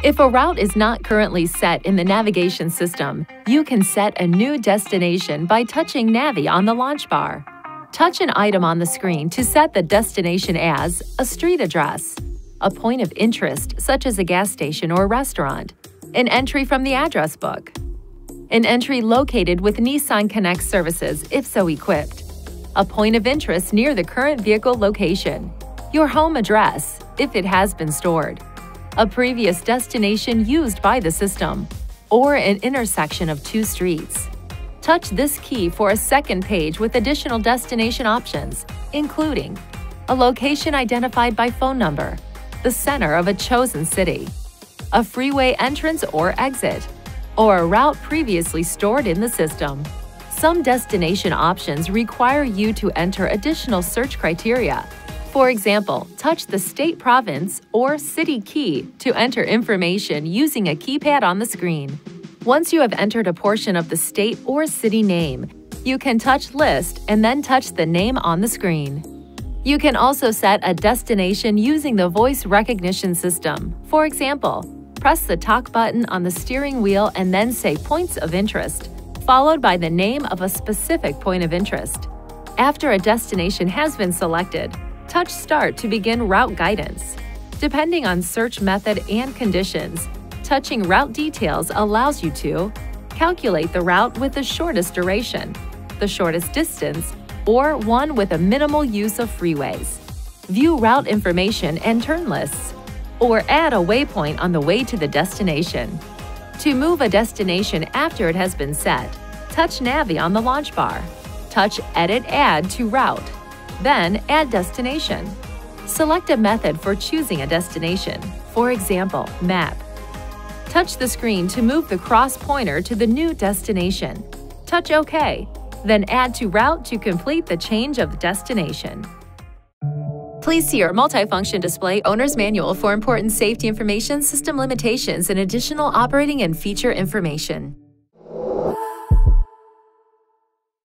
If a route is not currently set in the navigation system, you can set a new destination by touching Navi on the launch bar. Touch an item on the screen to set the destination as a street address, a point of interest such as a gas station or restaurant, an entry from the address book, an entry located with Nissan Connect services if so equipped, a point of interest near the current vehicle location, your home address if it has been stored, a previous destination used by the system, or an intersection of two streets. Touch this key for a second page with additional destination options, including a location identified by phone number, the center of a chosen city, a freeway entrance or exit, or a route previously stored in the system. Some destination options require you to enter additional search criteria. For example, touch the state, province, or city key to enter information using a keypad on the screen. Once you have entered a portion of the state or city name, you can touch List and then touch the name on the screen. You can also set a destination using the voice recognition system. For example, press the talk button on the steering wheel and then say Points of Interest, followed by the name of a specific point of interest. After a destination has been selected, touch Start to begin route guidance. Depending on search method and conditions, touching route details allows you to calculate the route with the shortest duration, the shortest distance, or one with a minimal use of freeways, view route information and turn lists, or add a waypoint on the way to the destination. To move a destination after it has been set, touch Navi on the launch bar. Touch Edit Add to Route. Then add destination. Select a method for choosing a destination, for example, Map. Touch the screen to move the cross pointer to the new destination. Touch OK, then add to Route to complete the change of destination. Please see our multifunction display owner's manual for important safety information, system limitations, and additional operating and feature information.